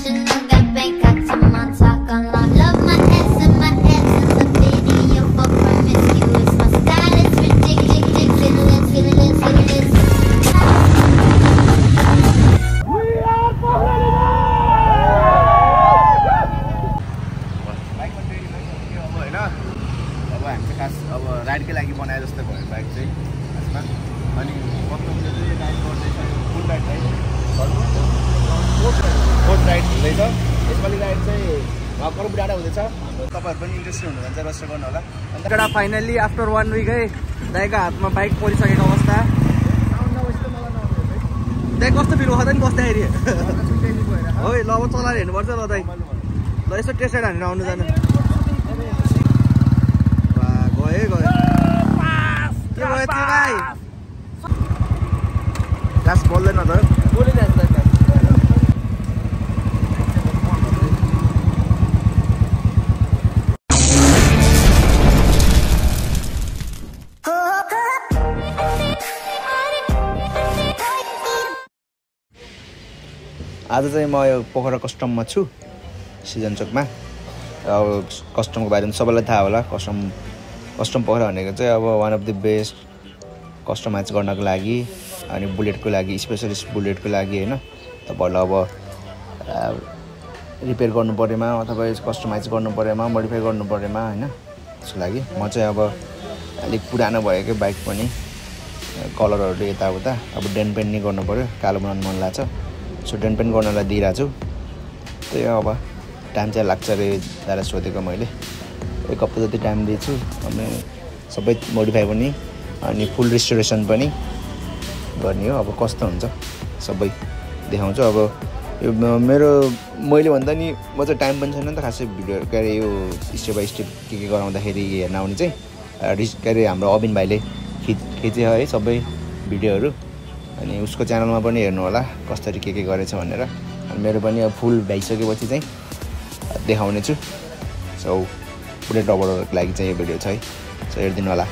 International, got Bangkok to Montauk on lock. Love my ass and my ass in the video for promiscuous. My style is ridiculous, ridiculous. We are Pokhara! अब हामी चाहिँ खास अब राइडकै लागि बनाए जस्तो भयो बाइक चाहिँ खासमा अनि कस्टमले चाहिँ राइड गर्दैछ फुल राइड फोर्थ राइड हुँदैछ यसपालि राइड चाहिँ भर्खर डाँडा हुँदैछ तपाईँहरू पनि इन्ट्रेस्टेड हुनुहुन्छ भने चाहिँ रजिस्टर गर्नु होला अन्त एउटा फाइनल्ली आफ्टर 1 विक है दाइको हातमा बाइक परिसकेको अवस्था दाइ कस्तो फिल भयो त नि बस्दाखेरि हो ल अब चलाएर हेर्नुपर्छ ल दाइ ल यसो टेस्ट राइड हानेर आउनु जानु क्लास बोल्दैन त आज चाहिँ म यो पोखरा कस्टममा छु सिजन चोकमा अब कस्टमको बारेमा सबैलाई थाहा होला कस्टम पोखरा भनेको चाहिँ अब one of the best customize गर्नको लागि अनि बुलेटको लागि स्पेसलिस्ट बुलेटको लागि होइन तपाईँहरूलाई अब रिपेयर गर्नु परेमा अथवा कस्टमाइज गर्नु परेमा मोडिफाई गर्नु परेमा होइन त्यसको लागि म चाहिँ अब अलिक पुरानो भएकै बाइक पनि कलरहरू यताउता अब डेन पेन्ट नै गर्नु पऱ्यो कालो बनाउनु मन लाग्छ सो डेन पेन्ट गर्नलाई दिइरहेको छु त्यही अब टाइम चाहिँ लाग्छ अरे दाइलाई सोधेको मैले 1 हप्ता जति टाइम दिन्छु अनि सबै मोडिफाई पनि अनि फुल रिस्टोरेसन पनि गर्ने हो अब कस्तो हुन्छ सबै देखाउँछु अब यो मैले भन्दा नि म चाहिँ टाइम पनि छैन नि त खासै भिडियो के अरे यो स्टेप बाई स्टेप के गराउँदाखेरि हेर्न आउने चाहिँ के अरे हाम्रो अबिन भाइले खिचे है सबै भिडियोहरू अनि उसको च्यानलमा पनि हेर्नु होला कसरी के गरेछ भनेर अनि मेरो पनि अब फुल भइसकेपछि चाहिँ देखाउने छु सो बुलेट रबरहरूको लागि चाहिँ यो भिडियो छ है सो हेरिदिनु होला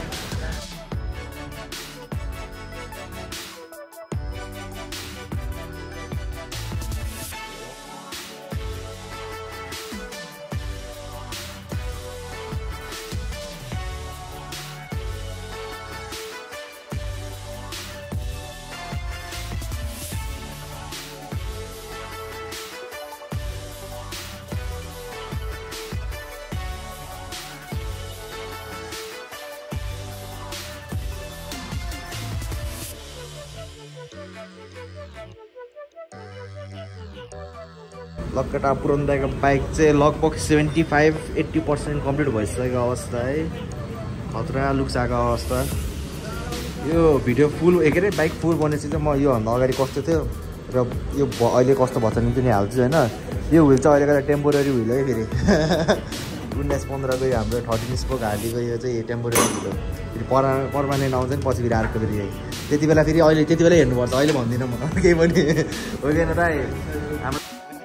लक्कटा पुरन दाइको बाइक चाहिँ लगभग 75-80% कम्प्लिट भइसकेको अवस्था है खतरा लुक्स आएको अवस्था यो भिडियो फुल के अरे बाइक फुल बनेपछि चाहिँ म योभन्दा अगाडि कस्तो थियो र यो अहिले कस्तो भन्छ नि पनि हाल्छु होइन यो हुइल चाहिँ अहिलेको टेम्पोररी हुइल है फेरि 1915को यो हाम्रो 13 स्पोक हालीको यो चाहिँ टेम्पोररी हुइल फेरि पर्मानेन्ट आउँछ नि पछि फेरि अर्को फेरि त्यति बेला फेरि अहिले त्यति बेला हेर्नुपर्छ अहिले भन्दिनँ म केही पनि हो कि दाइ हाम्रो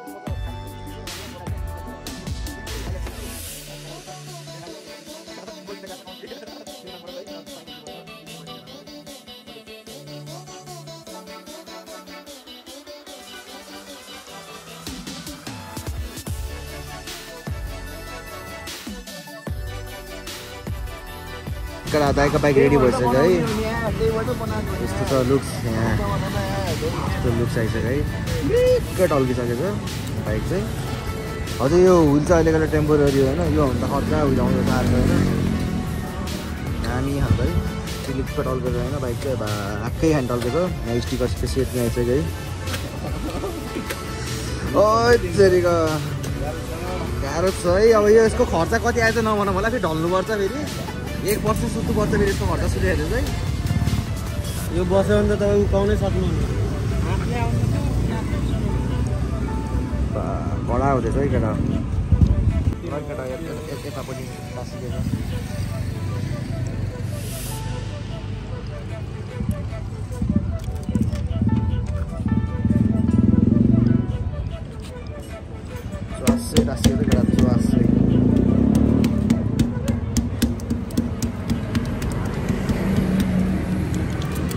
दाइको बाइक रेडी भइसक्यो है यस्तो छ लुक्स यहाँ यस्तो लुक्स आइसक्यो है ठिक्कै टल्किसकेको छ बाइक चाहिँ हजुर यो हुइल चाहिँ अहिलेको टेम्पोररी होइन योभन्दा खतरा हुइल आउँछ अर्को होइन दामी खालको है ठिक्कै टल्केको होइन बाइक चाहिँ हाक्कै खान टल्केको यहाँ स्टिकर सेट पनि आइसक्यो है ओरिको गाह्रो छ है अब यो यसको खर्च कति आएछ नभन मलाई फेरि ढल्नुपर्छ फेरि 1 वर्ष सुत्नुपर्छ फेरि यसको खर्च सुनेर चाहिँ यो बस्यो भने त तपाईँ उकाउनै सक्नुहुन्न कडा हुँदैछ है केटा यता पनि बसिदिएछ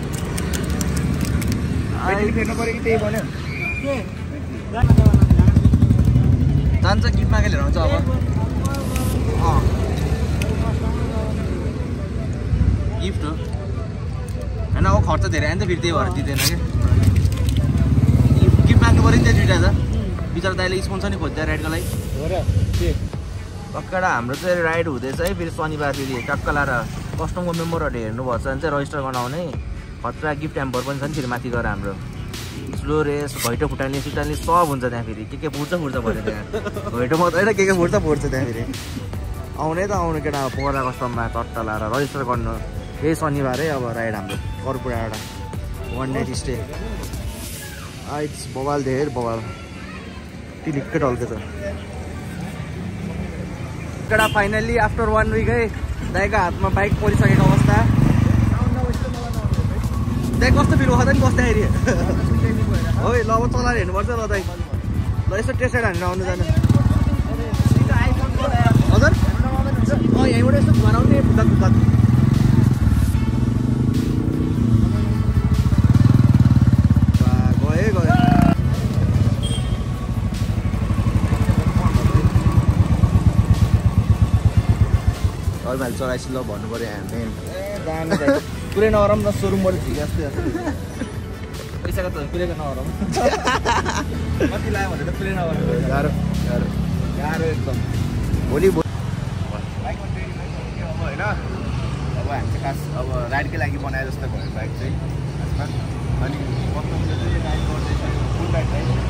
फेर्नु पऱ्यो कि त्यही भन्यो जान्छ गिफ्ट मागेर लिएर आउँछ अब गिफ्ट हो होइन अब खर्च धेरै आयो नि त फेरि त्यही भएर दिँदैन कि गिफ्ट माग्नु पऱ्यो नि त दुइटा त बिचरा दाइले स्पोन्सर नि खोज्दै राइडको लागि पक्का हाम्रो चाहिँ राइड हुँदैछ है फेरि शनिबार फेरि टक्क लाएर कस्टमको मेम्बरहरूले हेर्नुभएको छ भने चाहिँ रजिस्टर गराउने खतरा गिफ्ट ह्याम्पर पनि छ नि फेरि माथि गएर हाम्रो स्लो रेस घैटो फुटाल्ने सुटाल्ने सब हुन्छ त्यहाँ फेरि के फुट्छ भयो त्यहाँ घैटो मात्रै होइन के फुट्छ त्यहाँ फेरि आउने त आउनु केटा पोखरा कस्टममा चट्टा लाएर रजिस्टर गर्नु यही शनिबारै अब राइड हाम्रो कर्पुराबाट 1 नाइट स्टे इट्स बवाल धेर बवाल टिलिक्कै ढल्केछ केटा फाइनल्ली आफ्टर 1 विक है दाइको हातमा बाइक परिसकेको अवस्था दाइ कस्तो फिल भयो त नि बस्दाखेरि हो ल अब चलाएर हेर्नुपर्छ ल दाइ ल यसो टेस्ट राइड हानेर आउनु जानु हजुर यहीँबाट यस्तो घुमाउने फुक्का फुक्का भाइ चलाइस ल भन्नु पऱ्यो हामी दामी पुरै नरम न सोरुमबाट झिके जस्तै पैसाको त पुरैको नरम कति लाग्यो भने त पुरै नरम गाह्रो गाह्रो गाह्रो एकदम भोलि अब होइन अब हामी चाहिँ खास अब राइडकै लागि बनाए जस्तो भयो बाइक चाहिँ खासमा अनि कस्टमले चाहिँ राइड गर्दैछ फुल राइड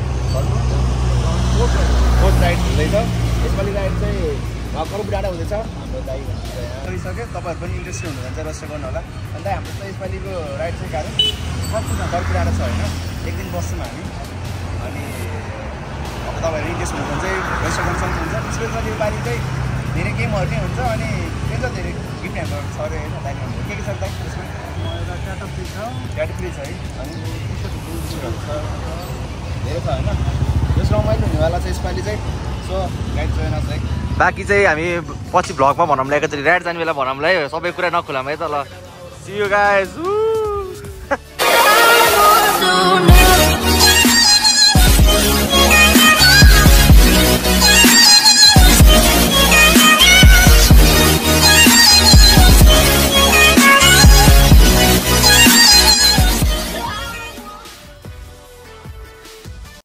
फोर्थ राइड हुँदैछ यसपालि राइड चाहिँ कर्पुराबाट हुँदैछ हाम्रो दाइ गरिसक्यो तपाईँहरू पनि इन्ट्रेस्टेड हुनुहुन्छ रजिस्टर गर्नु होला अन्त हाम्रो चाहिँ यसपालिको राइड चाहिँ गाह्रो कर्पुराबाट छ होइन एक दिन बस्छौँ हामी अनि अब तपाईँहरू इन्ट्रेस्ट हुनुहुन्छ चाहिँ रजिस्टर गर्न सक्नुहुन्छ स्पेसली योपालि चाहिँ धेरै गेमहरू नै हुन्छ अनि त्यही त धेरै गिफ्ट ह्याम्पर छ अरे होइन दाइ के छ दाइ त्यसमा क्याटेगोरी छ है अनि धेरै छ होइन जस रमाइलो हुनेवाला छ यसपालि चाहिँ so guide join us like बाँकी चाहिँ हामी पछि भ्लगमा भनौँला एकचोटि राइड जाने बेला भनौँला है सबै कुरा नखुलाम है त ल सी यू गाइज